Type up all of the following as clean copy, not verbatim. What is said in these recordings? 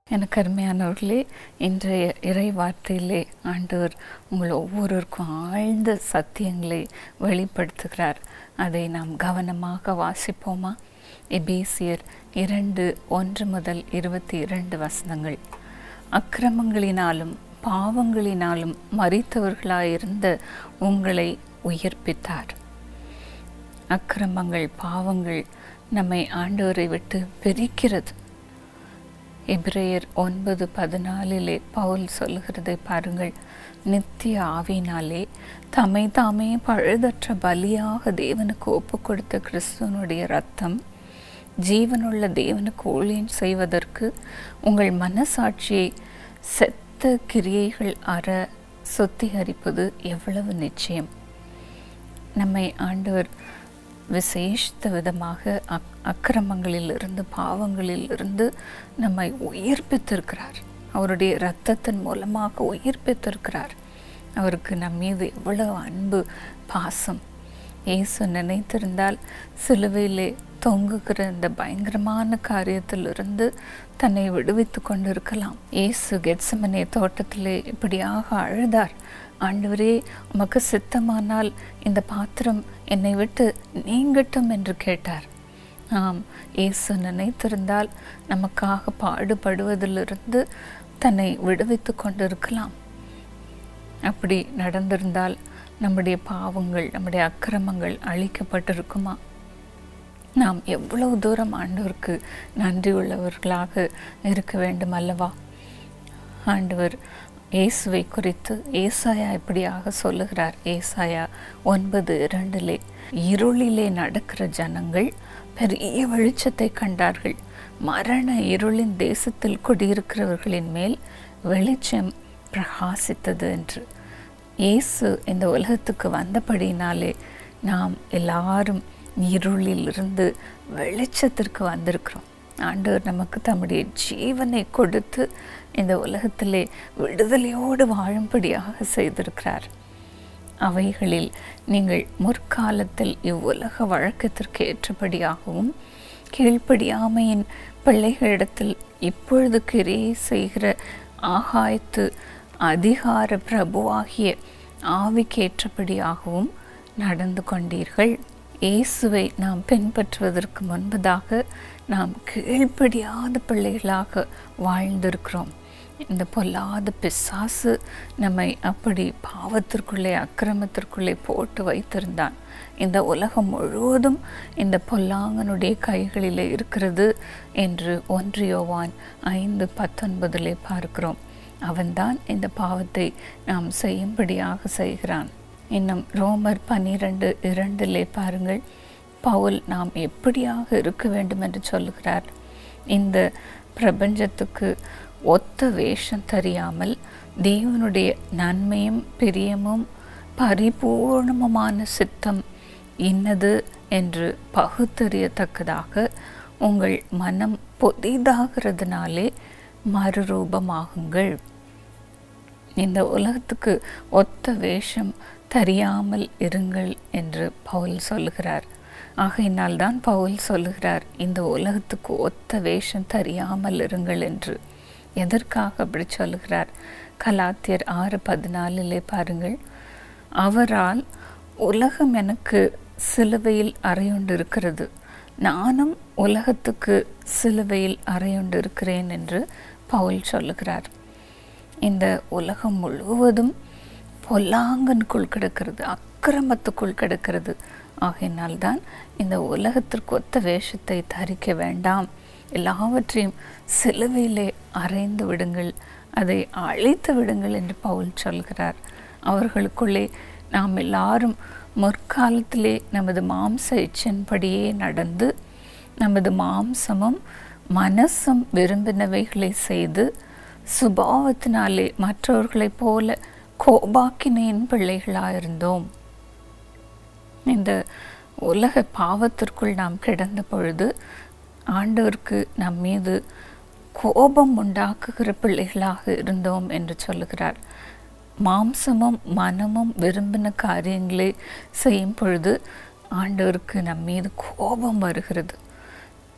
எனக்கு அருமையானவர்களே, இன்றைய இறை வார்த்தையிலே ஆண்டவர் உங்கள் ஒவ்வொருவருக்கும் ஆழ்ந்த சத்தியங்களை வெளிப்படுத்துகிறார். அதை நாம் கவனமாக வாசிப்போமா? எபேசியர் 2:1-22 வசனங்கள். அக்கிரமங்களினாலும் பாவங்களினாலும் மரித்தவர்களாயிருந்த உங்களை உயிர்ப்பித்தார். அக்கிரமங்கள், பாவங்கள் நம்மை ஆண்டவரை விட்டு பிரிக்கிறது. எபிரேயர் 9:14 பவுல் சொல்லுகிறதை பாருங்கள். நித்திய ஆவியினாலே தம்மை தாமே பழுதற்ற பலியாக தேவனுக்கு ஒப்பு கொடுத்த கிறிஸ்துவனுடைய இரத்தம் ஜீவனுள்ள தேவனுக்கு ஊழியம் செய்வதற்கு உங்கள் மனசாட்சியை செத்த கிரியைகள் அற சுத்திகரிப்பது எவ்வளவு நிச்சயம். நம்மை ஆண்டவர் விசேஷித்த விதமாக அக்கிரமங்களிலிருந்து பாவங்களிலிருந்து நம்மை உயிர்ப்பித்திருக்கிறார். அவருடைய இரத்தத்தின் மூலமாக உயிர்ப்பித்திருக்கிறார். அவருக்கு நம் மீது எவ்வளவு அன்பு, பாசம். இயேசு நினைத்திருந்தால் சிலுவையிலே தொங்குகிற இந்த பயங்கரமான காரியத்திலிருந்து தன்னை விடுவித்து கொண்டிருக்கலாம். இயேசு கெத்செமனே தோட்டத்திலே இப்படியாக அழுதார். ஆண்டவரே, உமக்கு சித்தமானால் இந்த பாத்திரம் என்னை விட்டு நீங்கட்டும் என்று கேட்டார். ஆம், இயேசு நினைத்திருந்தால் நமக்காக பாடுபடுவதிலிருந்து தன்னை விடுவித்து கொண்டிருக்கலாம். அப்படி நடந்திருந்தால் நம்முடைய பாவங்கள், நம்முடைய அக்கிரமங்கள் அழிக்கப்பட்டிருக்குமா? நாம் எவ்வளவு தூரம் ஆண்டவருக்கு நன்றி உள்ளவர்களாக இருக்க வேண்டும் அல்லவா? ஆண்டவர் இயேசுவை குறித்து ஏசாயா இப்படியாக சொல்லுகிறார். ஏசாயா 9:2 இருளிலே நடக்கிற ஜனங்கள் பெரிய வெளிச்சத்தை கண்டார்கள். மரண இருளின் தேசத்தில் குடியிருக்கிறவர்களின் மேல் வெளிச்சம் பிரகாசித்தது என்று. இயேசு இந்த உலகத்துக்கு வந்தபடினாலே நாம் எல்லாரும் இருளிலிருந்து வெளிச்சத்திற்கு வந்திருக்கிறோம். ஆண்டவர் நமக்கு தம்முடைய ஜீவனை கொடுத்து இந்த உலகத்திலே விடுதலையோடு வாழும்படியாக செய்திருக்கிறார். அவைகளில் நீங்கள் முற்காலத்தில் இவ்வுலக வழக்கத்திற்கு ஏற்றபடியாகவும் கீழ்ப்படியாமையின் பிள்ளைகளிடத்தில் இப்பொழுது கிரியை செய்கிற ஆகாயத்து அதிகார பிரபுவாகிய ஆவிக்கேற்றபடியாகவும் நடந்து கொண்டீர்கள். இயேசுவை நாம் பின்பற்றுவதற்கு முன்பதாக நாம் கீழ்ப்படியாத பிள்ளைகளாக வாழ்ந்திருக்கிறோம். இந்த பொல்லாத பிசாசு நம்மை அப்படி பாவத்திற்குள்ளே, அக்கிரமத்திற்குள்ளே போட்டு வைத்திருந்தான். இந்த உலகம் முழுவதும் இந்த பொல்லாங்கனுடைய கைகளில் இருக்கிறது என்று 1 யோவான் 5:19 பார்க்கிறோம். அவன்தான் இந்த பாவத்தை நாம் செய்யும்படியாக செய்கிறான். இன்னும் ரோமர் 12:2 பாருங்கள். பவுல் நாம் எப்படியாக இருக்க வேண்டும் என்று சொல்லுகிறார். இந்த பிரபஞ்சத்துக்கு ஒத்த வேஷம் தெரியாமல் தேவனுடைய நன்மையும் பிரியமும் பரிபூர்ணமான சித்தம் இன்னது என்று பகுத்தறியத்தக்கதாக உங்கள் மனம் புதிதாகிறதுனாலே மறுரூபமாகுங்கள். இந்த உலகத்துக்கு ஒத்த வேஷம் தெரியாமல் இருங்கள் என்று பவுல் சொல்லுகிறார். ஆகையினால்தான் பவுல் சொல்லுகிறார், இந்த உலகத்துக்கு ஒத்த வேஷம் தெரியாமல் இருங்கள் என்று. எதற்காக அப்படி சொல்லுகிறார்? கலாத்தியர் 6:14 பாருங்கள். அவரால் உலகம் எனக்கு சிலுவையில் அறையுண்டிருக்கிறது, நானும் உலகத்துக்கு சிலுவையில் அறையுண்டிருக்கிறேன் என்று பவுல் சொல்லுகிறார். இந்த உலகம் முழுவதும் பொல்லாங்கனுக்குள் கிடக்கிறது, அக்கிரமத்துக்குள் கிடக்கிறது. ஆகையினால்தான் இந்த உலகத்திற்கு ஒத்த வேஷத்தை தரிக்க வேண்டாம், எல்லாவற்றையும் சிலுவையிலே அறைந்து விடுங்கள், அதை அழித்து விடுங்கள் என்று பவுல் சொல்கிறார். அவர்களுக்குள்ளே நாம் எல்லாரும் முற்காலத்திலே நமது மாம்ச இச்சையின்படியே நடந்து நமது மாம்சமும் மனசும் விரும்பினவைகளை செய்து சுபாவத்தினாலே மற்றவர்களைப் போல கோபாக்கினையின் பிள்ளைகளாயிருந்தோம். இந்த உலக பாவத்திற்குள் நாம் கிடந்த பொழுது ஆண்டவருக்கு நம் மீது கோபம் உண்டாக்குகிற பிள்ளைகளாக இருந்தோம் என்று சொல்லுகிறார். மாம்சமும் மனமும் விரும்பின காரியங்களை செய்யும் பொழுது ஆண்டவருக்கு நம் மீது கோபம் வருகிறது.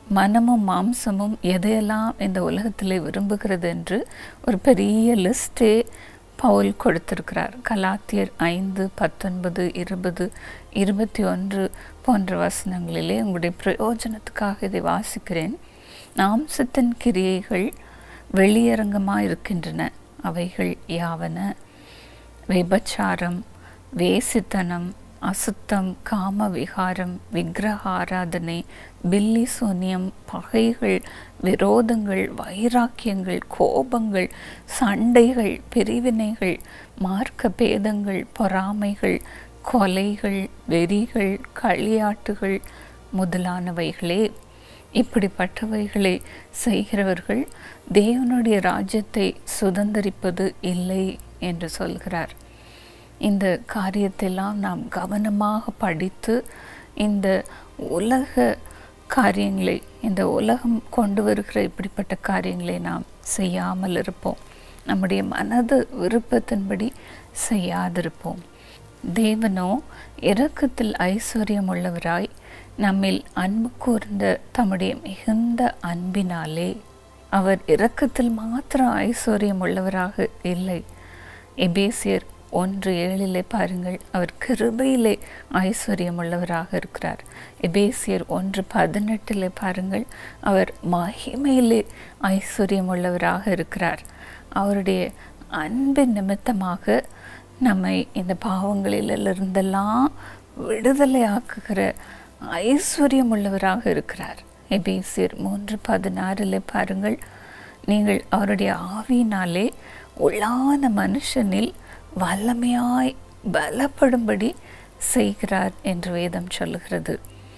மனமும் மாம்சமும் எதையெல்லாம் இந்த உலகத்தில் விரும்புகிறது என்று ஒரு பெரிய லிஸ்டே பவுல் கொடுத்திருக்கிறார். கலாத்தியர் 5:19, 20, 21 போன்ற வசனங்களிலே உங்களுடைய பிரயோஜனத்துக்காக இதை வாசிக்கிறேன். மாம்சத்தின் கிரியைகள் வெளியரங்கமாக இருக்கின்றன. அவைகள் யாவன: விபச்சாரம், வேசித்தனம், அசுத்தம், காம விகாரம், விக்கிரக ஆராதனை, பில்லி சூனியம், பகைகள், விரோதங்கள், வைராக்கியங்கள், கோபங்கள், சண்டைகள், பிரிவினைகள், மார்க்க பேதங்கள், பொறாமைகள், கொலைகள், வெறிகள், களியாட்டுகள் முதலானவைகளே. இப்படிப்பட்டவைகளை செய்கிறவர்கள் தேவனுடைய ராஜ்யத்தை சுதந்தரிப்பது இல்லை என்று சொல்கிறார். இந்த காரியத்தெல்லாம் நாம் கவனமாக படித்து இந்த உலக காரியங்களை, இந்த உலகம் கொண்டு வருகிற இப்படிப்பட்ட காரியங்களை நாம் செய்யாமல் இருப்போம். நம்முடைய மனது விருப்பத்தின்படி செய்யாதிருப்போம். தேவனோ இரக்கத்தில் ஐஸ்வர்யம் உள்ளவராய் நம்மில் அன்பு கூர்ந்த தம்முடைய மிகுந்த அன்பினாலே, அவர் இரக்கத்தில் மாத்திரம் ஐஸ்வர்யம் உள்ளவராக இல்லை. எபேசியர் 1:7 பாருங்கள், அவர் கிருபையிலே ஐஸ்வர்யம் உள்ளவராக இருக்கிறார். எபேசியர் 1:18 பாருங்கள், அவர் மகிமையிலே ஐஸ்வர்யம் உள்ளவராக இருக்கிறார். அவருடைய அன்பின் நிமித்தமாக நம்மை இந்த பாவங்களிலிருந்தெல்லாம் விடுதலை ஆக்குகிற ஐஸ்வர்யம் உள்ளவராக இருக்கிறார். எபேசியர் 3:16 பாருங்கள், நீங்கள் அவருடைய ஆவியினாலே உள்ளான மனுஷனில் வல்லமையாய் பலப்படும்படி செய்கிறார் என்று வேதம் சொல்லுகிறது.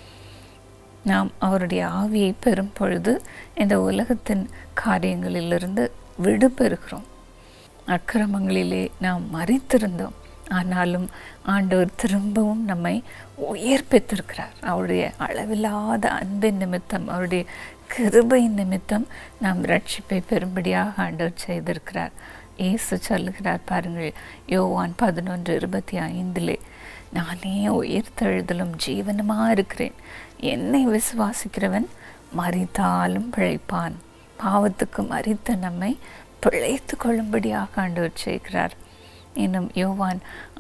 நாம் அவருடைய ஆவியை பெறும் பொழுது இந்த உலகத்தின் காரியங்களிலிருந்து விடுபெறுகிறோம். அக்கிரமங்களிலே நாம் மரித்திருந்தோம், ஆனாலும் ஆண்டவர் திரும்பவும் நம்மை உயிர்ப்பித்திருக்கிறார். அவருடைய அளவில்லாத அன்பின் நிமித்தம், அவருடைய கிருபையின் நிமித்தம் நாம் ரட்சிப்பை பெறும்படியாக ஆண்டவர் செய்திருக்கிறார். இயேசு சொல்லுகிறார் பாருங்கள், யோவான் 11:25, நானே உயிர்த்தெழுதலும் ஜீவனுமாக இருக்கிறேன். என்னை விசுவாசிக்கிறவன் மரித்தாலும் பிழைப்பான். பாவத்துக்கு மரித்த நம்மை பிழைத்து கொள்ளும்படியாக ஆண்டவர் செய்கிறார். இன்னும் யோவான்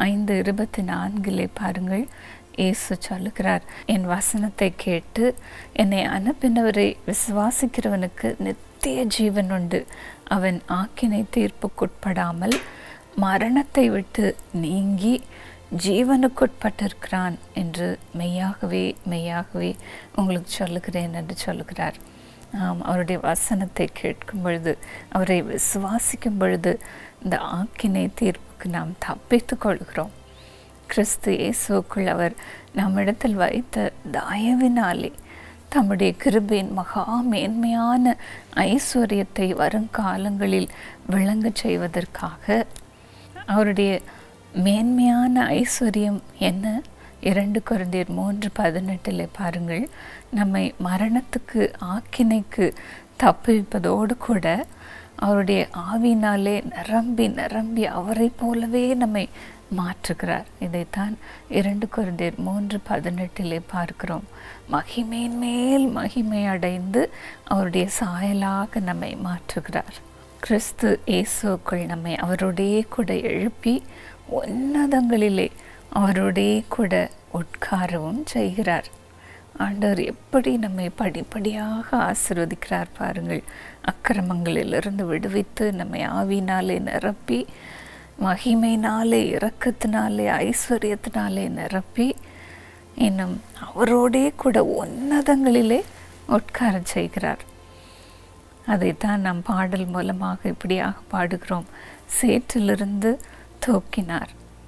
5:24 பாருங்கள், இயேசு சொல்லுகிறார், என் வசனத்தை கேட்டு என்னை அனுப்பினவரை விசுவாசிக்கிறவனுக்கு நித்திய ஜீவன் உண்டு. அவன் ஆக்கினை தீர்ப்புக்குட்படாமல் மரணத்தை விட்டு நீங்கி ஜீவனுக்குட்பட்டிருக்கிறான் என்று மெய்யாகவே மெய்யாகவே உங்களுக்கு சொல்லுகிறேன் என்று சொல்லுகிறார். அவருடைய வசனத்தை கேட்கும் பொழுது, அவரை விசுவாசிக்கும் பொழுது இந்த ஆக்கினை தீர்ப்புக்கு நாம் தப்பித்து கொள்கிறோம். கிறிஸ்து இயேசுக்குள் அவர் நம்மிடத்தில் வைத்த தயவினாலே தம்முடைய கிருபையின் மகா மேன்மையான ஐஸ்வர்யத்தை வருங்காலங்களில் விளங்க செய்வதற்காக, அவருடைய மேன்மையான ஐஸ்வர்யம் என்ன? 2 கொரிந்தியர் 3:18 பாருங்கள், நம்மை மரணத்துக்கு ஆக்கினைக்கு தப்புவிப்பதோடு கூட அவருடைய ஆவியினாலே நிரம்பி நிரம்பி அவரை போலவே நம்மை மாற்றுகிறார். இதைத்தான் 2 கொரிந்தியர் 3:18 பார்க்கிறோம். மகிமையின் மேல் மகிமை அடைந்து அவருடைய சாயலாக நம்மை மாற்றுகிறார். கிறிஸ்து இயேசுக்குள் நம்மை அவருடைய கூட எழுப்பி உன்னதங்களிலே அவருடைய கூட உட்காரவும் செய்கிறார். ஆண்டவர் எப்படி நம்மை படிப்படியாக ஆசீர்வதிக்கிறார் பாருங்கள். அக்கிரமங்களிலிருந்து விடுவித்து நம்மை ஆவியினாலே நிரப்பி, மகிமையினாலே, இரக்கத்தினாலே, ஐஸ்வர்யத்தினாலே நிரப்பி, இன்னும் அவரோடே கூட உன்னதங்களிலே உட்கார செய்கிறார். அதைத்தான் நாம் பாடல் மூலமாக இப்படியாக பாடுகிறோம். சேற்றிலிருந்து தூக்கினார்,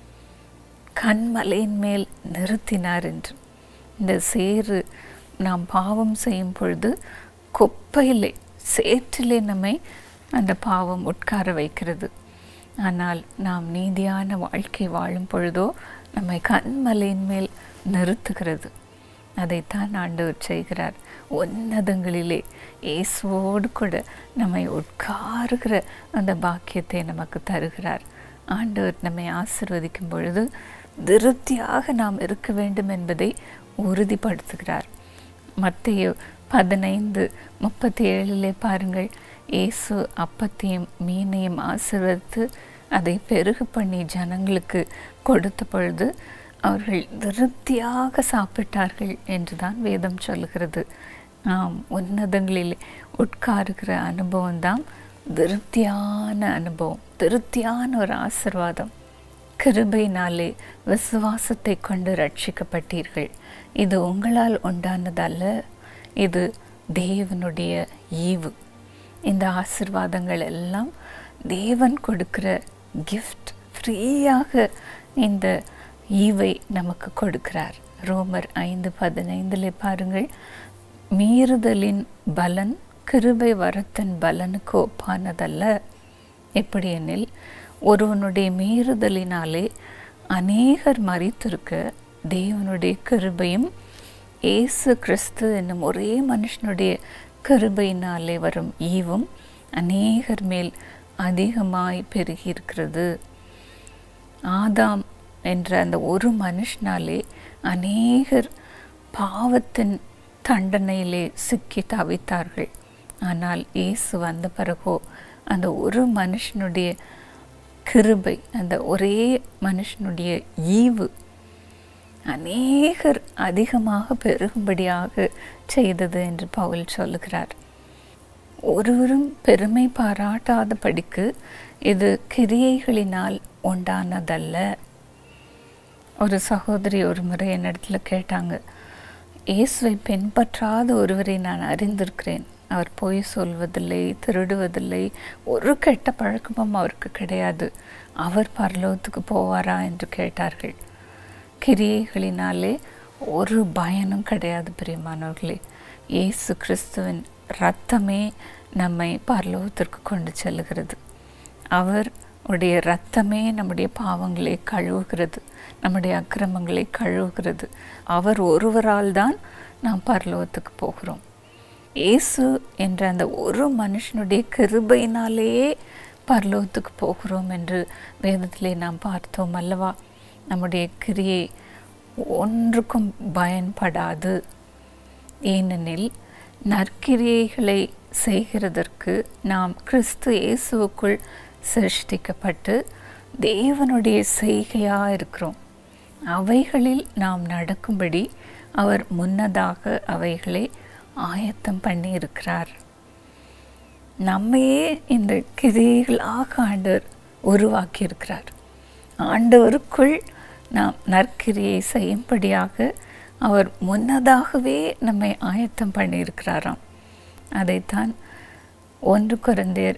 கண்மலையின் மேல் நிறுத்தினார் என்று. இந்த சேறு நாம் பாவம் செய்யும் பொழுது குப்பையிலே, சேற்றிலே நம்மை அந்த பாவம் உட்கார வைக்கிறது. ஆனால் நாம் நீதியான வாழ்க்கை வாழும் பொழுதோ நம்மை கண்மலையின் மேல் நிறுத்துகிறது. அதைத்தான் ஆண்டவர் செய்கிறார். உன்னதங்களிலே இயேசுவோடு கூட நம்மை உட்காருகிற அந்த பாக்கியத்தை நமக்கு தருகிறார். ஆண்டவர் நம்மை ஆசீர்வதிக்கும் பொழுது திருப்தியாக நாம் இருக்க வேண்டும் என்பதை உறுதிப்படுத்துகிறார். மத்தேயு 15:37 பாருங்கள், இயேசு அப்பத்தையும் மீனையும் ஆசீர்வதித்து அதை பெருகு பண்ணி ஜனங்களுக்கு கொடுத்த பொழுது அவர்கள் திருப்தியாக சாப்பிட்டார்கள் என்றுதான் வேதம் சொல்கிறது. உன்னதங்களில் உட்காருகிற அனுபவம் தான் திருப்தியான அனுபவம், திருப்தியான ஒரு ஆசீர்வாதம். கிருபையினாலே விசுவாசத்தை கொண்டு ரட்சிக்கப்பட்டீர்கள். இது உங்களால் உண்டானதல்ல, இது தேவனுடைய ஈவு. இந்த ஆசீர்வாதங்கள் எல்லாம் தேவன் கொடுக்கிற கிஃப்ட். ஃப்ரீயாக இந்த ஈவை நமக்கு கொடுக்கிறார். ரோமர் 5:15 பாருங்கள், மீறுதலின் பலன் கிருபை வரத்தின் பலனுக்கு ஒப்பானதல்ல. எப்படி எனில், ஒருவனுடைய மீறுதலினாலே அநேகர் மரித்திருக்க தேவனுடைய கிருபையும் இயேசு கிறிஸ்து என்னும் ஒரே மனுஷனுடைய கிருபையினாலே வரும் ஈவும் அநேகர் மேல் அதிகமாய் பெருகியிருக்கிறது. ஆதாம் என்ற அந்த ஒரு மனுஷனாலே அநேகர் பாவத்தின் தண்டனையிலே சிக்கி தவித்தார்கள். ஆனால் இயேசு வந்த பிறகோ அந்த ஒரு மனுஷனுடைய கிருபை, அந்த ஒரே மனுஷனுடைய ஈவு அநேகர் அதிகமாக பெருகும்படியாக செய்தது என்று பவுல் சொல்லுகிறார். ஒருவரும் பெருமை பாராட்டாத படிக்கு இது கிரியைகளினால் உண்டானதல்ல. ஒரு சகோதரி ஒரு முறை என்னிடத்துல கேட்டாங்க, இயேசுவை பின்பற்றாத ஒருவரை நான் அறிந்திருக்கிறேன். அவர் பொய் சொல்வதில்லை, திருடுவதில்லை, ஒரு கெட்ட பழக்கமும் அவருக்கு கிடையாது. அவர் பரலோகத்துக்கு போவாரா என்று கேட்டார்கள். கிரியைகளினாலே ஒரு பயனும் கிடையாது பிரியமானவர்களே. இயேசு கிறிஸ்துவின் இரத்தமே நம்மை பரலோகத்திற்கு கொண்டு செல்லுகிறது. அவர் உடைய இரத்தமே நம்முடைய பாவங்களை கழுவுகிறது, நம்முடைய அக்கிரமங்களை கழுவுகிறது. அவர் ஒருவரால் தான் நாம் பரலோகத்துக்கு போகிறோம். இயேசு என்ற அந்த ஒரு மனுஷனுடைய கிருபையினாலேயே பரலோகத்துக்கு போகிறோம் என்று வேதத்திலே நாம் பார்த்தோம் அல்லவா? நம்முடைய கிரியை ஒன்றுக்கும் பயன்படாது. ஏனெனில் நற்கிரியைகளை செய்கிறதற்கு நாம் கிறிஸ்து இயேசுவுக்குள் சிருஷ்டிக்கப்பட்டு தேவனுடைய செய்கையாக இருக்கிறோம். அவைகளில் நாம் நடக்கும்படி அவர் முன்னதாக அவைகளை ஆயத்தம் பண்ணி இருக்கிறார். நம்மையே இந்த கிரியைகளாக ஆண்டவர் உருவாக்கி இருக்கிறார். ஆண்டவருக்குள் நாம் நற்கிரியை செய்யும்படியாக அவர் முன்னதாகவே நம்மை ஆயத்தம் பண்ணியிருக்கிறாராம். அதைத்தான் 1 கொரிந்தியர்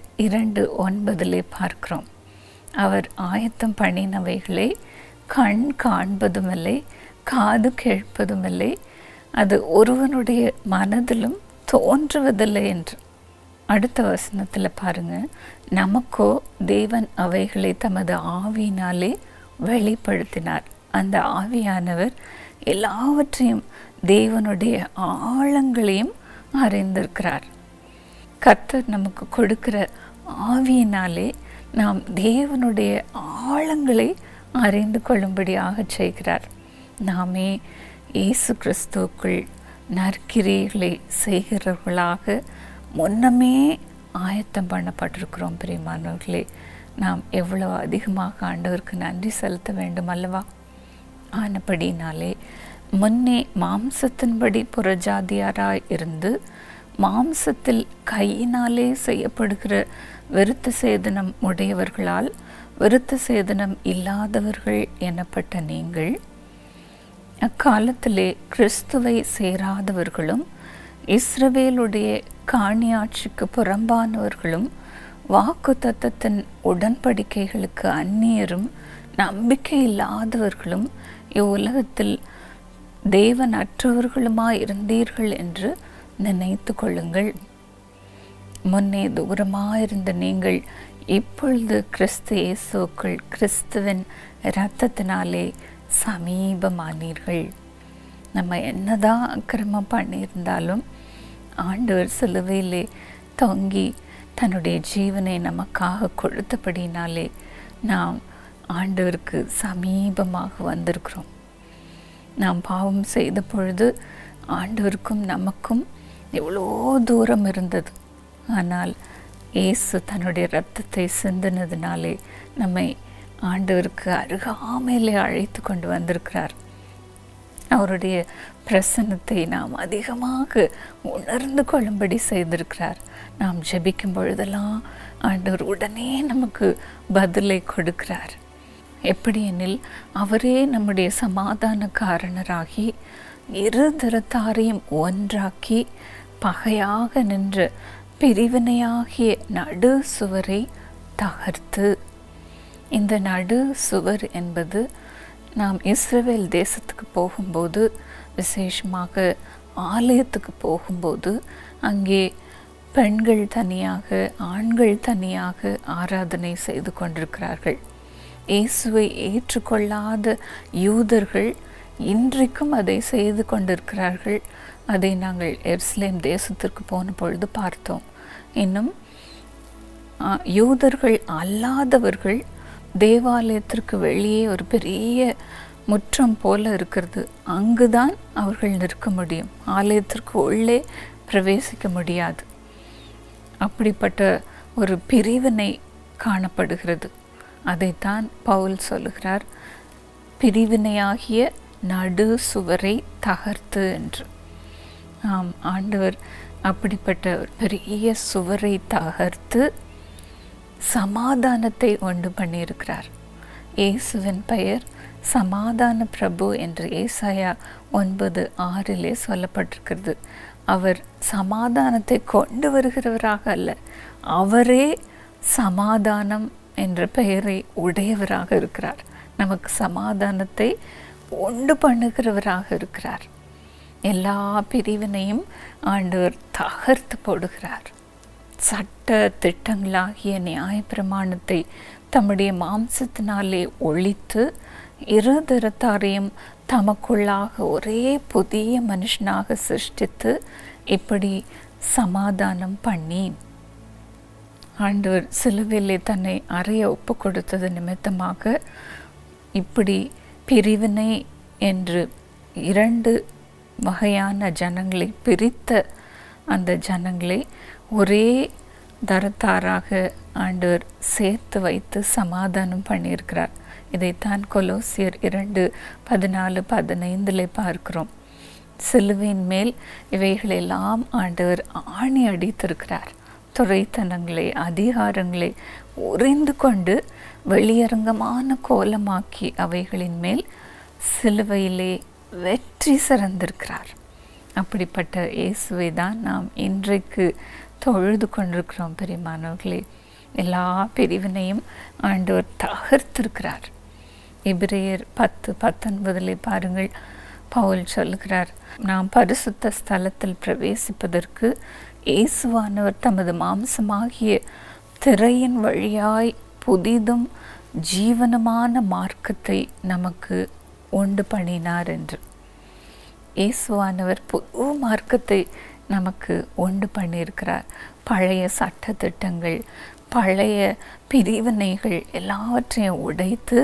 2:9 பார்க்கிறோம். அவர் ஆயத்தம் பண்ணினவைகளை கண் காண்பதுமில்லை, காது கேட்பதுமில்லை, அது ஒருவனுடைய மனதிலும் தோன்றுவதில்லை என்று. அடுத்த வசனத்தில் பாருங்க, நமக்கோ தேவன் அவைகளை தமது ஆவியினாலே வெளிப்படுத்தினார். அந்த ஆவியானவர் எல்லாவற்றையும் தேவனுடைய ஆழங்களையும் அறிந்திருக்கிறார். கர்த்தர் நமக்கு கொடுக்கிற ஆவியினாலே நாம் தேவனுடைய ஆழங்களை அறிந்து கொள்ளும்படியாக செய்கிறார். நாமே இயேசு கிறிஸ்துவுக்குள் நற்கிரியைகளை செய்கிறவர்களாக முன்னமே ஆயத்தம் பண்ணப்பட்டிருக்கிறோம். பிரியமானவர்களே, நாம் எவ்வளவு அதிகமாக ஆண்டவருக்கு நன்றி செலுத்த வேண்டும் அல்லவா? ஆனபடினாலே முன்னே மாம்சத்தின்படி புறஜாதியாராய் இருந்து மாம்சத்தில் கையினாலே செய்யப்படுகிற விருத்த சேதனம் உடையவர்களால் விருத்த சேதனம் இல்லாதவர்கள் எனப்பட்ட நீங்கள் அக்காலத்திலே கிறிஸ்துவை சேராதவர்களும் இஸ்ரவேலுடைய காணியாட்சிக்கு புறம்பானவர்களும் வாக்கு தத்தத்தின் உடன்படிக்கைகளுக்கு அந்நியரும் நம்பிக்கை இல்லாதவர்களும் இவ்வுலகத்தில் தேவன் அற்றவர்களுமாய் இருந்தீர்கள் என்று நினைத்து கொள்ளுங்கள். முன்னே தூரமாயிருந்த நீங்கள் இப்பொழுது கிறிஸ்து இயேசுக்குள் கிறிஸ்துவின் இரத்தத்தினாலே சமீபமானீர்கள். நம்ம என்னதான் அக்கிரமம் பண்ணியிருந்தாலும் ஆண்டவர் சிலுவையிலே தொங்கி தன்னுடைய ஜீவனை நமக்காக கொடுத்தபடினாலே நாம் ஆண்டவருக்கு சமீபமாக வந்திருக்கிறோம். நாம் பாவம் செய்த பொழுது ஆண்டவருக்கும் நமக்கும் எவ்வளோ தூரம் இருந்தது. ஆனால் இயேசு தன்னுடைய இரத்தத்தை சிந்தினதினாலே நம்மை ஆண்டவருக்கு அருகாமையிலே அழைத்து கொண்டு வந்திருக்கிறார். அவருடைய பிரசன்னத்தை நாம் அதிகமாக உணர்ந்து கொள்ளும்படி செய்திருக்கிறார். நாம் ஜெபிக்கும் பொழுதெல்லாம் ஆண்டவர் உடனே நமக்கு பதிலை கொடுக்கிறார். எப்படி எனில், அவரே நம்முடைய சமாதானக்காரனராகி இரு தரத்தாரையும் ஒன்றாக்கி பகையாக நின்ற பிரிவினையாகிய நடு சுவரை தகர்த்து. இந்த நடு சுவர் என்பது நாம் இஸ்ரவேல் தேசத்துக்கு போகும்போது, விசேஷமாக ஆலயத்துக்கு போகும்போது, அங்கே பெண்கள் தனியாக ஆண்கள் தனியாக ஆராதனை செய்து கொண்டிருக்கிறார்கள். இயேசுவை ஏற்றுக்கொள்ளாத யூதர்கள் இன்றைக்கும் அதை செய்து கொண்டிருக்கிறார்கள். அதை நாங்கள் எருசலேம் தேசத்திற்கு போன பொழுது பார்த்தோம். இன்னும் யூதர்கள் அல்லாதவர்கள் தேவாலயத்திற்கு வெளியே ஒரு பெரிய முற்றம் போல இருக்கிறது. அங்குதான் அவர்கள் நிற்க முடியும். ஆலயத்திற்கு உள்ளே பிரவேசிக்க முடியாது. அப்படிப்பட்ட ஒரு பிரிவினை காணப்படுகிறது. அதைத்தான் பவுல் சொல்லுகிறார், பிரிவினையாகிய நடு சுவரை தகர்த்து என்று. ஆண்டவர் அப்படிப்பட்ட ஒரு பெரிய சுவரை தகர்த்து சமாதானத்தை உண்டு பண்ணியிருக்கிறார். இயேசுவின் பெயர் சமாதான பிரபு என்று ஏசாயா 9:6 சொல்லப்பட்டிருக்கிறது. அவர் சமாதானத்தை கொண்டு வருகிறவராக அல்ல, அவரே சமாதானம் என்ற பெயரை உடையவராக இருக்கிறார். நமக்கு சமாதானத்தை உண்டு பண்ணுகிறவராக இருக்கிறார். எல்லா பிரிவினையும் ஆண்டவர் தகர்த்து போடுகிறார். சட்ட திட்டங்களாகிய நியாயப்பிரமாணத்தை தம்முடைய மாம்சத்தினாலே ஒழித்து இரு தரத்தாரையும் தமக்குள்ளாக ஒரே புதிய மனுஷனாக சிருஷ்டித்து இப்படி சமாதானம் பண்ணி, ஆண்டவர் சிலுவையிலே தன்னை அறைய ஒப்பு கொடுத்தது நிமித்தமாக இப்படி பிரிவினை என்று 2 வகையான ஜனங்களை பிரித்த அந்த ஜனங்களை ஒரே தரத்தாராக ஆண்டவர் சேர்த்து வைத்து சமாதானம் பண்ணியிருக்கிறார். இதைத்தான் கொலோசியர் 2:14-15 பார்க்கிறோம். சிலுவையின் மேல் இவைகளெல்லாம் ஆண்டவர் ஆணி அடித்திருக்கிறார். துறைத்தனங்களை அதிகாரங்களை உறைந்து கொண்டு வெளியரங்கமான கோலமாக்கி அவைகளின் மேல் சிலுவையிலே வெற்றி சிறந்திருக்கிறார். அப்படிப்பட்ட இயேசுவை தான் நாம் இன்றைக்கு தொழுது கொண்டிருக்கிறோம். பிரியமானவர்களே, எல்லா பிரிவினையும் ஆண்டவர் தகர்த்திருக்கிறார். எபிரேயர் 10:19 பாருங்கள், பவுல் சொல்லுகிறார், நாம் பரிசுத்த ஸ்தலத்தில் பிரவேசிப்பதற்கு இயேசுவானவர் தமது மாம்சமாகிய திரையின் வழியாய் புதிதும் ஜீவனமான மார்க்கத்தை நமக்கு உண்டு பண்ணினார் என்று. இயேசுவானவர் புது மார்க்கத்தை நமக்கு உண்டு பண்ணியிருக்கிறார். பழைய சட்ட திட்டங்கள், பழைய பிரிவினைகள் எல்லாவற்றையும் உடைத்து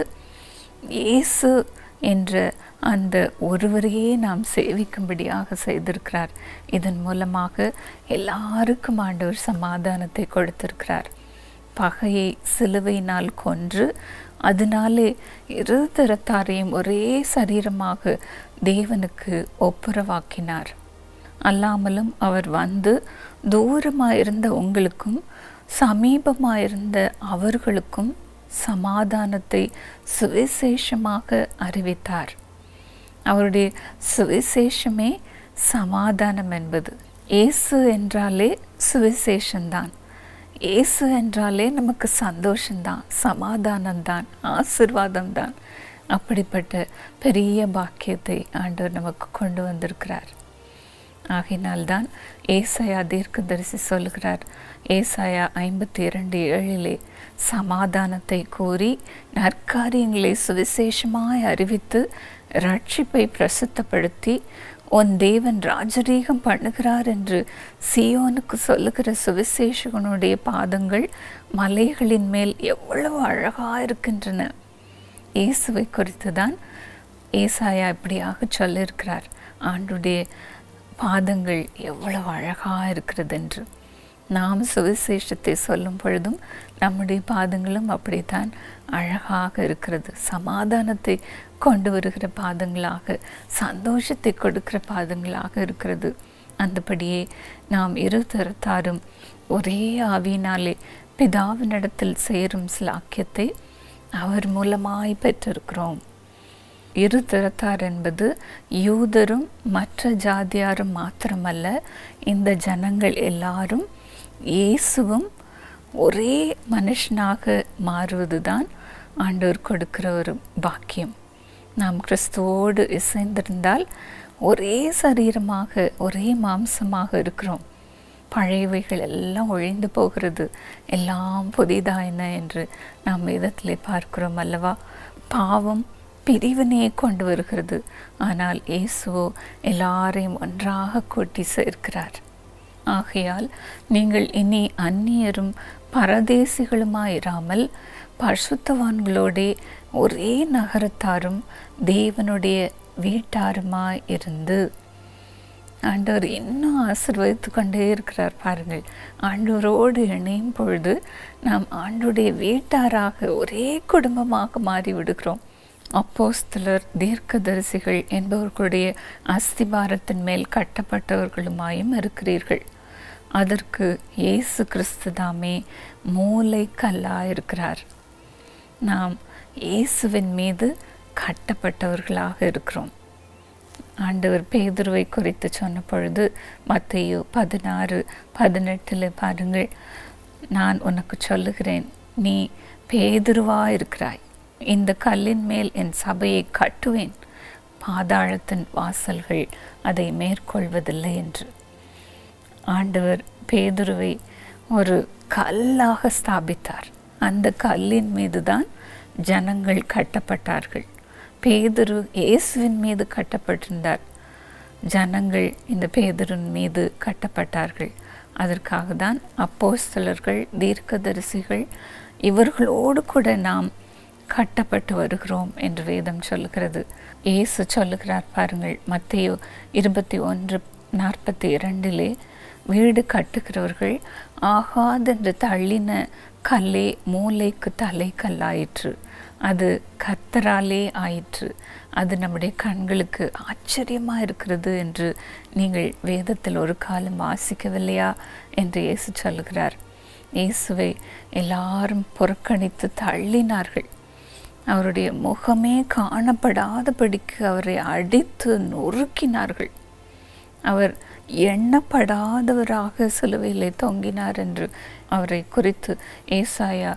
இயேசு என்ற அந்த ஒருவரையே நாம் சேவிக்கும்படியாக செய்திருக்கிறார். இதன் மூலமாக எல்லாருக்கும் ஆண்டவர் சமாதானத்தை கொடுத்திருக்கிறார். பகையை சிலுவையினால் கொன்று அதனாலே இரு தரத்தாரையும் ஒரே சரீரமாக தேவனுக்கு ஒப்புரவாக்கினார். அல்லாமலும் அவர் வந்து தூரமாயிருந்த உங்களுக்கும் சமீபமாயிருந்த அவர்களுக்கும் சமாதானத்தை சுவிசேஷமாக அறிவித்தார். அவருடைய சுவிசேஷமே சமாதானம் என்பது. இயேசு என்றாலே சுவிசேஷந்தான். இயேசு என்றாலே நமக்கு சந்தோஷம்தான், சமாதானம்தான், ஆசீர்வாதம்தான். அப்படிப்பட்ட பெரிய பாக்கியத்தை ஆண்டவர் நமக்கு கொண்டு வந்திருக்கிறார். ஆகையினால்தான் ஏசாயா தீர்க்கதரிசி சொல்லுகிறார், ஏசாயா 52:7 சமாதானத்தை கூறி நற்காரியங்களை சுவிசேஷமாய் அறிவித்து ரட்சிப்பை பிரசித்தப்படுத்தி உன் தேவன் ராஜரீகம் பண்ணுகிறார் என்று சியோனுக்கு சொல்லுகிற சுவிசேஷகனுடைய பாதங்கள் மலைகளின் மேல் எவ்வளவு அழகாக இருக்கின்றன. இயேசுவை குறித்து தான் ஏசாயா இப்படியாக சொல்லியிருக்கிறார். ஆண்டுடைய பாதங்கள் எவ்வளவு அழகாக இருக்கிறது என்று. நாம் சுவிசேஷத்தை சொல்லும் பொழுதும் நம்முடைய பாதங்களும் அப்படித்தான் அழகாக இருக்கிறது. சமாதானத்தை கொண்டு வருகிற பாதங்களாக, சந்தோஷத்தை கொடுக்கிற பாதங்களாக இருக்கிறது. அந்தபடியே நாம் இரு தரத்தாரும் ஒரே ஆவியினாலே பிதாவினிடத்தில் சேரும் சிலாக்கியத்தை அவர் மூலமாய் பெற்றிருக்கிறோம். இரு தரத்தார் என்பது யூதரும் மற்ற ஜாதியாரும் மாத்திரமல்ல, இந்த ஜனங்கள் எல்லாரும் இயேசுவும் ஒரே மனுஷனாக மாறுவதுதான் ஆண்டவர் கொடுக்கிற ஒரு பாக்கியம். நாம் கிறிஸ்துவோடு இசைந்திருந்தால் ஒரே சரீரமாக, ஒரே மாம்சமாக இருக்கிறோம். பழையவைகள் எல்லாம் ஒழிந்து போகிறது, எல்லாம் புதிதாயின என்று நாம் வேதத்திலே பார்க்கிறோம் அல்லவா? பாவம் பிரிவினையை கொண்டு வருகிறது, ஆனால் இயேசுவோ எல்லாரையும் ஒன்றாக கூட்டி சேர்க்கிறார். ஆகையால் நீங்கள் இனி அந்நியரும் பரதேசிகளுமாயிராமல் பரிசுத்தவான்களோடே ஒரே நகரத்தாரும் தேவனுடைய வீட்டாருமாய் இருந்து. ஆண்டவர் இன்னும் ஆசீர்வதித்து கொண்டே இருக்கிறார் பாருங்கள். ஆண்டவரோடு இணையும் பொழுது நாம் ஆண்டவருடைய வீட்டாராக, ஒரே குடும்பமாக மாறிவிடுகிறோம். அப்போஸ்தலர், தீர்க்கதரிசிகள் என்பவர்களுடைய அஸ்திபாரத்தின் மேல் கட்டப்பட்டவர்களுமாயும் இருக்கிறீர்கள். அதற்கு இயேசு கிறிஸ்து தாமே மூலை கல்லாயிருக்கிறார். நாம் இயேசுவின் மீது கட்டப்பட்டவர்களாக இருக்கிறோம். ஆண்டவர் பேதுருவை குறித்து சொன்ன பொழுது மத்தேயு 16:18 பாருங்கள், நான் உனக்கு சொல்லுகிறேன், நீ பேதுருவாயிருக்கிறாய், இந்த கல்லின் மேல் என் சபையை கட்டுவேன், பாதாளத்தின் வாசல்கள் அதை மேற்கொள்வதில்லை என்று. ஆண்டவர் பேதுருவை ஒரு கல்லாக ஸ்தாபித்தார். அந்த கல்லின் மீதுதான் ஜனங்கள் கட்டப்பட்டார்கள். பேதுரு இயேசுவின் மீது கட்டப்பட்டிருந்தார், ஜனங்கள் இந்த பேதுருவின் மீது கட்டப்பட்டார்கள். அதற்காக தான் அப்போஸ்தலர்கள், தீர்க்கதரிசிகள் இவர்களோடு கூட நாம் கட்டப்பட்டு வருகிறோம் என்று வேதம் சொல்லுகிறது. இயேசு சொல்லுகிறார் பாருங்கள், மத்தேயு 21:42 வீடு கட்டுகிறவர்கள் ஆகாதென்று தள்ளின கல்லே மூலைக்கு தலை கல்லாயிற்று, அது கர்த்தராலே ஆயிற்று, அது நம்முடைய கண்களுக்கு ஆச்சரியமாக இருக்கிறது என்று நீங்கள் வேதத்தில் ஒரு காலம் வாசிக்கவில்லையா என்று இயேசு சொல்லுகிறார். இயேசுவை எல்லாரும் புறக்கணித்து தள்ளினார்கள். அவருடைய முகமே காணப்படாதபடிக்கு அவரை அடித்து நொறுக்கினார்கள். அவர் எண்ணப்படாதவராக சிலுவையிலே தொங்கினார் என்று அவரை குறித்து ஏசாயா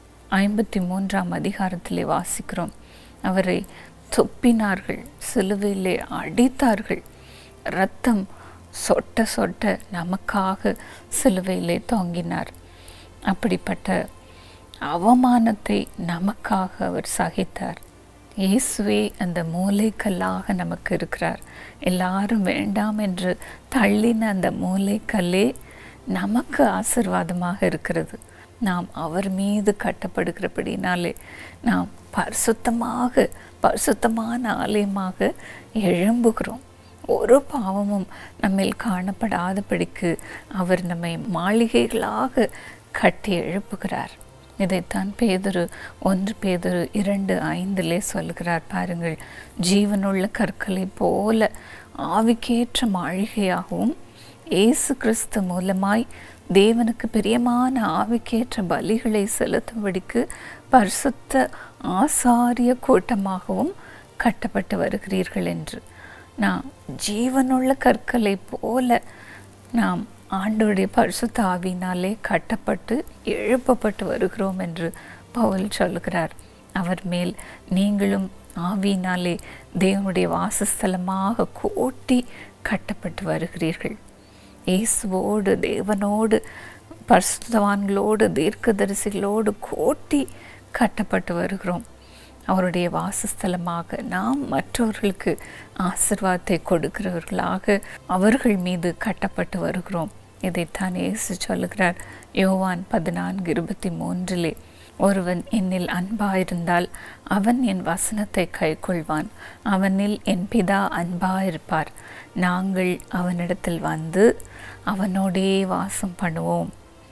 53 வாசிக்கிறோம். அவரை துப்பினார்கள், சிலுவையிலே அடித்தார்கள், இரத்தம் சொட்ட சொட்ட நமக்காக சிலுவையிலே தொங்கினார். அப்படிப்பட்ட அவமானத்தை நமக்காக அவர் சகித்தார். இயேசுவே அந்த மூலைக்கல்லாக நமக்கு இருக்கிறார். எல்லாரும் வேண்டாம் என்று தள்ளின அந்த மூலைக்கல்லே நமக்கு ஆசீர்வாதமாக இருக்கிறது. நாம் அவர் மீது கட்டப்படுகிறபடினாலே நாம் பரிசுத்தமான ஆலயமாக எழும்புகிறோம். ஒரு பாவமும் நம்மில் காணப்படாதபடிக்கு அவர் நம்மை மாளிகைகளாக கட்டி எழுப்புகிறார். இதைத்தான் பேதுரு 1 பேதுரு 2:5 சொல்லுகிறார் பாருங்கள், ஜீவனுள்ள கற்களை போல ஆவிக்கேற்ற மாளிகையாகவும் இயேசு கிறிஸ்து மூலமாய் தேவனுக்கு பிரியமான ஆவிக்கேற்ற பலிகளை செலுத்தும்படிக்கு பரிசுத்த ஆசாரிய கூட்டமாகவும் கட்டப்பட்டு வருகிறீர்கள் என்று. நாம் ஜீவனுள்ள கற்களை போல நாம் ஆண்டவருடைய பரிசுத்த ஆவியினாலே கட்டப்பட்டு எழுப்பப்பட்டு வருகிறோம் என்று பவுல் சொல்லுகிறார். அவர் மேல் நீங்களும் ஆவியினாலே தேவனுடைய வாசஸ்தலமாக கூட்டி கட்டப்பட்டு வருகிறீர்கள். இயேசுவோடு, தேவனோடு, பரிசுத்தவான்களோடு, தீர்க்கதரிசிகளோடு கூட்டி கட்டப்பட்டு வருகிறோம். அவருடைய வாசஸ்தலமாக நாம் மற்றவர்களுக்கு ஆசீர்வாதத்தை கொடுக்கிறவர்களாக அவர்கள் மீது கட்டப்பட்டு வருகிறோம். இதைத்தான் இயேசு சொல்லுகிறார் யோவான் 14:23. ஒருவன் என்னில் அன்பாயிருந்தால் அவன் என் வசனத்தை கைக்கொள்வான். அவனில் என் பிதா அன்பாயிருப்பார். நாங்கள் அவனிடத்தில் வந்து அவனோடே வாசம் பண்ணுவோம்.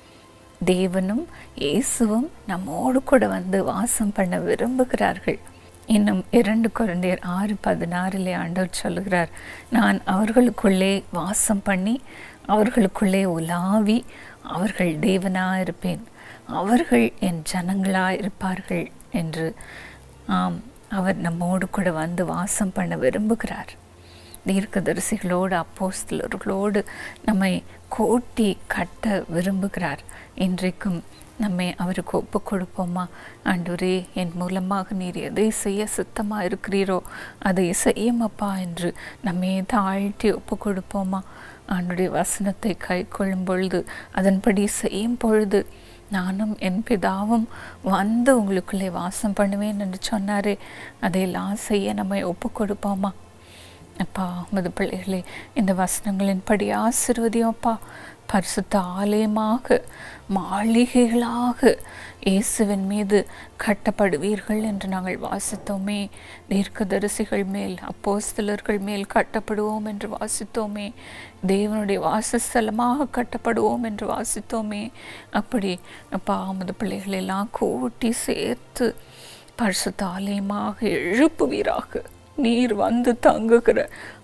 தேவனும் இயேசுவும் நம்மோடு கூட வந்து வாசம் பண்ண விரும்புகிறார்கள். இன்னும் 2 கொரிந்தியர் 6:16 ஆண்டவர் சொல்லுகிறார், நான் அவர்களுக்குள்ளே வாசம் பண்ணி அவர்களுக்குள்ளே உலாவி அவர்கள் தேவனாயிருப்பேன், அவர்கள் என் ஜனங்களாயிருப்பார்கள் என்று. ஆம், அவர் நம்மோடு கூட வந்து வாசம் பண்ண விரும்புகிறார். தீர்க்கதரிசிகளோடு அப்போஸ்தலர்களோடு நம்மை கோட்டி கட்ட விரும்புகிறார். இன்றைக்கும் நம்மை அவருக்கு ஒப்பு கொடுப்போமா? ஆண்டவரே, என் மூலமாக நீர் எதை செய்ய சித்தமாக இருக்கிறீரோ அதை செய்யுமப்பா என்று நம்மை தாழ்த்தி ஒப்பு கொடுப்போமா? ஆண்டுடைய வசனத்தை கை கொள்ளும் பொழுது, அதன்படி செய்யும் பொழுது, நானும் என் பிதாவும் வந்து உங்களுக்குள்ளே வாசம் பண்ணுவேன் என்று சொன்னாரே, அதையெல்லாம் செய்ய நம்மை ஒப்பு கொடுப்போமா? அப்பா, உமது பிள்ளைகளே, இந்த வசனங்களின்படி ஆசீர்வதியோப்பா. பரிசுத்த ஆலயமாக, மாளிகைகளாக இயேசுவின் மீது கட்டப்படுவீர்கள் என்று நாங்கள் வாசித்தோமே. தீர்க்கதரிசிகள் மேல், அப்போஸ்தலர்கள் மேல் கட்டப்படுவோம் என்று வாசித்தோமே. தேவனுடைய வாசஸ்தலமாக கட்டப்படுவோம் என்று வாசித்தோமே. அப்படி அப்பா, உமது பிள்ளைகளெல்லாம் கூட்டி சேர்த்து பரிசுத்த ஆலயமாக எழுப்புவீராக. நீர் வந்து தங்குகிற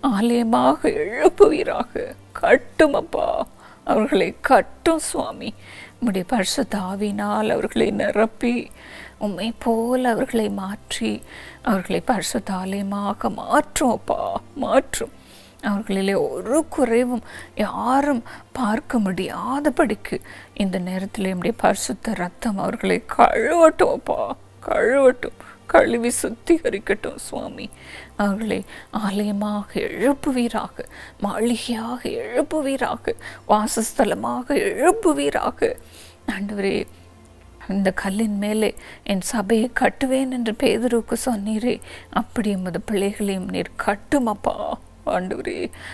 ஆலயமாக எழுப்புவீராக. கட்டுமப்பா, அவர்களை கட்டும் சுவாமி. உம்முடைய பரிசுத்த ஆவியினால் அவர்களை நிரப்பி உம்மை போல் அவர்களை மாற்றி அவர்களை பரிசுத்த ஆலயமாக மாற்றும் அப்பா, மாற்றும். அவர்களிலே ஒரு குறைவும் யாரும் பார்க்க முடியாதபடிக்கு இந்த நேரத்தில் என்னுடைய பரிசுத்த ரத்தம் அவர்களை கழுவட்டும் அப்பா, கழுவட்டும், கழுவி சுத்திகரிக்கட்டும் சுவாமி. அவர்களை ஆலயமாக எழுப்புவீராக, மாளிகையாக எழுப்புவீராக, வாசஸ்தலமாக எழுப்புவீராக. ஆண்டவரே, இந்த கல்லின் மேலே என் சபையை கட்டுவேன் என்று பேதுருக்கு சொன்னீரே, அப்படி எமது பிள்ளைகளையும் நீர் கட்டுமப்பா. ஆண்டவரே,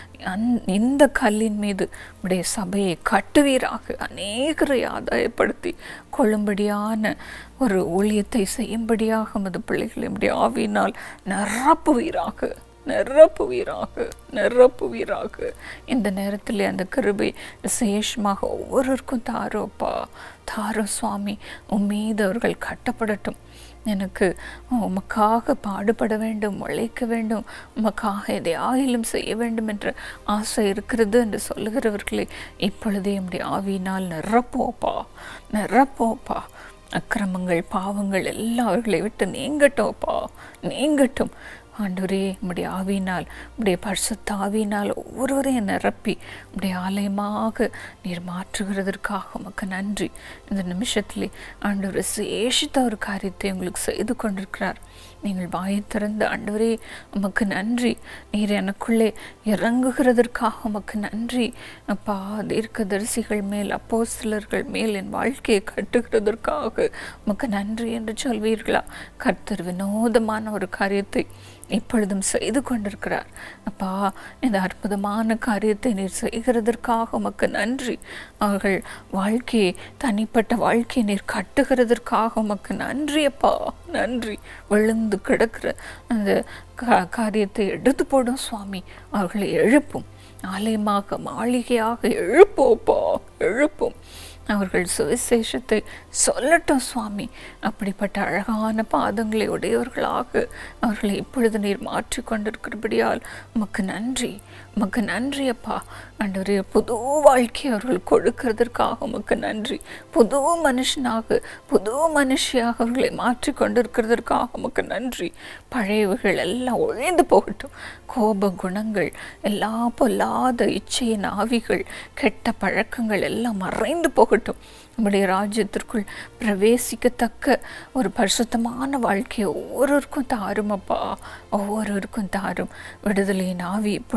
இந்த கல்லின் மீது உடைய சபையை கட்டுவீராக. அநேகரை ஆதாயப்படுத்தி கொள்ளும்படியான ஒரு ஊழியத்தை செய்யும்படியாக உமது பிள்ளைகளை உடைய ஆவியினால் நிரப்புவீராக, நிரப்புவீராக, நிரப்புவீராக. இந்த நேரத்தில் அந்த கிருபை விசேஷமாக ஒவ்வொருவருக்கும் தாரோப்பா, தாரோ சுவாமி. உம்மீது அவர்கள் கட்டப்படட்டும். எனக்கு உமக்காக பாடுபட வேண்டும், உழைக்க வேண்டும், உமக்காக எதையாயிலும் செய்ய வேண்டும் என்ற ஆசை இருக்கிறது என்று சொல்லுகிறவர்களை இப்பொழுதே நம்முடைய ஆவியினால் நிரப்போப்பா, நிரப்போப்பா. அக்கிரமங்கள், பாவங்கள் எல்லாம் அவர்களை விட்டு நீங்கட்டோப்பா, நீங்கட்டும். ஆண்டவரே, உம்முடைய ஆவியினால், உம்முடைய பரிசுத்த ஆவியினால் ஒவ்வொருவரையும் நிரப்பி உம்முடைய ஆலயமாக நீர் மாற்றுகிறதற்காக உமக்கு நன்றி. இந்த நிமிஷத்திலே ஆண்டவர் விசேஷித்த ஒரு காரியத்தை உங்களுக்கு செய்து கொண்டிருக்கிறார். நீங்கள் வாயை திறந்து, ஆண்டவரே உமக்கு நன்றி, நீர் எனக்குள்ளே இறங்குகிறதற்காக உமக்கு நன்றி அப்பா. தீர்க்கதரிசிகள் மேல், அப்போஸ்தலர்கள் மேல் என் வாழ்க்கையை கட்டுகிறதற்காக உமக்கு நன்றி என்று சொல்வீர்களா? கர்த்தர் வினோதமான ஒரு காரியத்தை இப்பொழுதும் செய்து கொண்டிருக்கிறார் அப்பா. இந்த அற்புதமான காரியத்தை நீர் செய்கிறதற்காக உமக்கு நன்றி. அவர்கள் வாழ்க்கையை, தனிப்பட்ட வாழ்க்கையை நீர் கட்டுகிறதற்காக உமக்கு நன்றி அப்பா, நன்றி. விழுந்து கிடக்கிற அந்த காரியத்தை எடுத்து போடும் சுவாமி. அவர்களை எழுப்பும், ஆலயமாக, மாளிகையாக எழுப்போப்பா, எழுப்பும். அவர்கள் சுவிசேஷத்தை சொல்லட்டும் சுவாமி. அப்படிப்பட்ட அழகான பாதங்களை உடையவர்களாக அவர்களை இப்பொழுது நீர் மாற்றி கொண்டிருக்கிறபடியால் உமக்கு நன்றி, உமக்கு நன்றி அப்பா. ஆண்டவரே, புது வாழ்க்கையை அவர்கள் கொடுக்கிறதற்காக உமக்கு நன்றி. புது மனுஷனாக, புது மனுஷியாக அவர்களை மாற்றி கொண்டிருக்கிறதற்காக உமக்கு நன்றி. பழையவைகள் எல்லாம் ஒழிந்து போகட்டும். கோப குணங்கள், எல்லா பொல்லாத இச்சையின் ஆவிகள், கெட்ட பழக்கங்கள் எல்லாம் மறைந்து போகட்டும். நம்முடைய ராஜ்யத்திற்குள் பிரவேசிக்கத்தக்க ஒரு பரிசுத்தமான வாழ்க்கையை ஒவ்வொருவருக்கும் தாரும் அப்பா, ஒவ்வொருவருக்கும் தாரும். விடுதலையின் ஆவி இப்பொழுது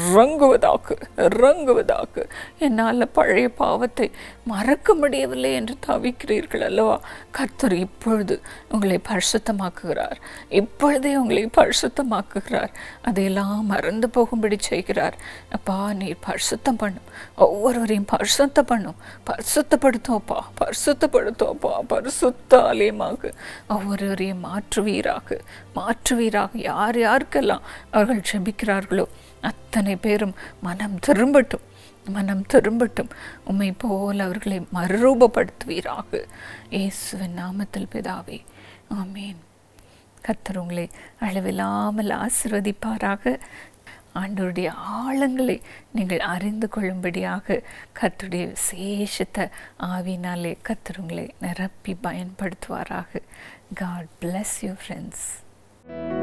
இறங்குவதாக இறங்குவதாக. என்னால் பழைய பாவத்தை மறக்க முடியவில்லை என்று தவிக்கிறீர்கள் அல்லவா? கர்த்தர் இப்பொழுது உங்களை பரிசுத்தமாக்குகிறார். இப்பொழுதே உங்களை பரிசுத்தமாக்குகிறார். அதையெல்லாம் மறந்து போகும்படி செய்கிறார். அப்பா, நீர் பரிசுத்தம் பண்ணும், ஒவ்வொருவரையும் பரிசுத்தம் பண்ணும், பரிசுத்தப்படுத்தோப்பா, பரிசுத்தப்படுத்தோப்பா, பரிசுத்த ஆலயமாக ஒவ்வொருவரையும் மாற்றுவீராக, மாற்றுவீராக. யார் யாருக்கெல்லாம் அவர்கள் ஜெபிக்கிறார்களோ அத்தனை பேரும் மனம் திரும்பட்டும், மனம் திரும்பட்டும். உம்மை போல் அவர்களை மறுரூபப்படுத்துவீராக. இயேசுவின் நாமத்தில் பிதாவே, ஆமீன். கர்த்தர் உங்களை அளவில்லாமல் ஆசீர்வதிப்பாராக. ஆண்டவருடைய ஆழங்களை நீங்கள் அறிந்து கொள்ளும்படியாக கர்த்தருடைய விசேஷத்த ஆவினாலே கர்த்தர் உங்களை நிரப்பி பயன்படுத்துவாராக. God bless you, friends.